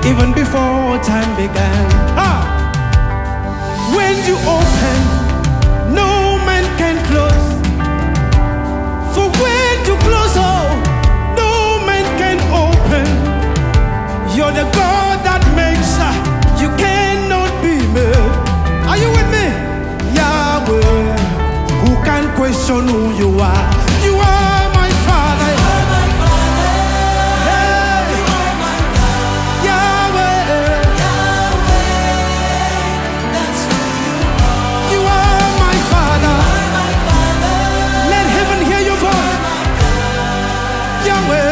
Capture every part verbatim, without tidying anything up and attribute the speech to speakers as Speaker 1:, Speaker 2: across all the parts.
Speaker 1: even before time began. Ah! When you open, no man can close. For when you close, oh, no man can open. You're the God that makes, uh, you cannot be made. Are you with me? Yahweh, who can question who you are? You are my Father. You are my Father. Hey. You are my God. Yahweh. Yahweh, that's who you are. You are my Father. You are my Father. Let heaven hear your voice. Yahweh.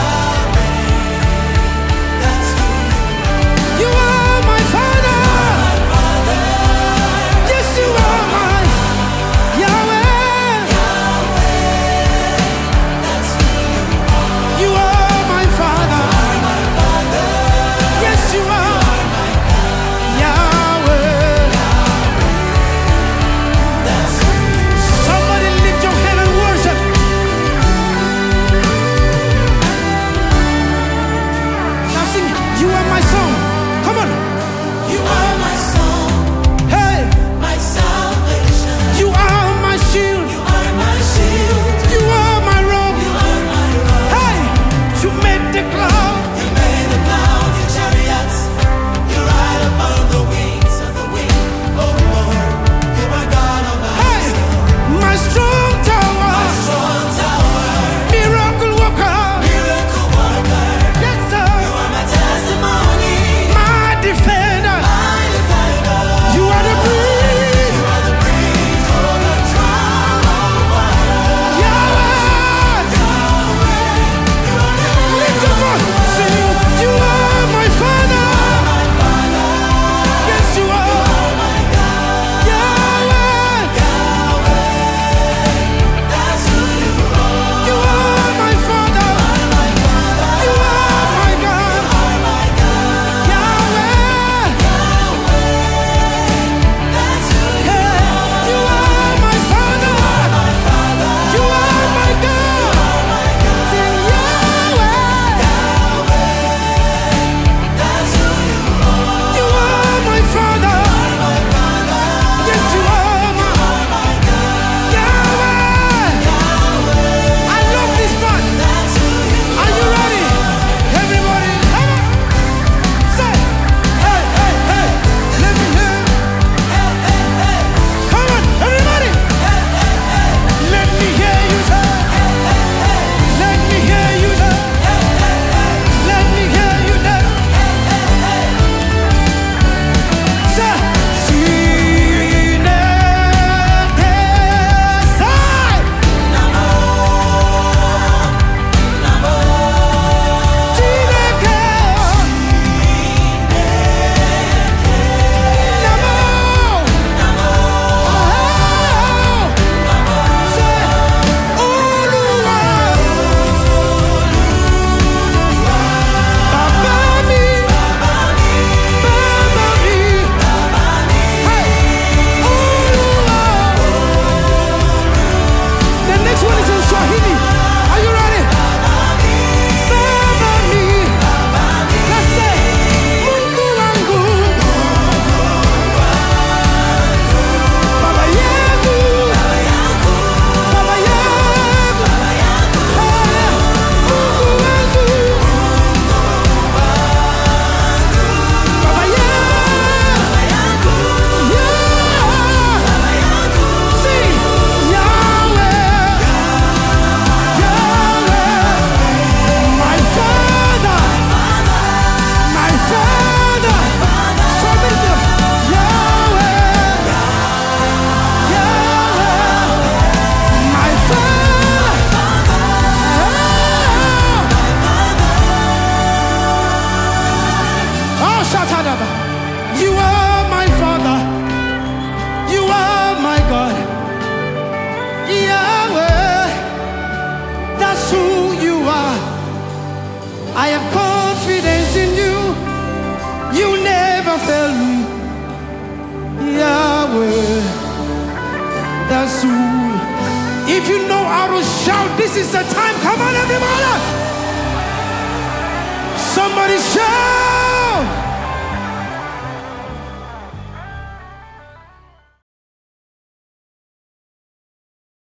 Speaker 1: If you know how to shout, this is the time. Come on, everybody. Somebody shout.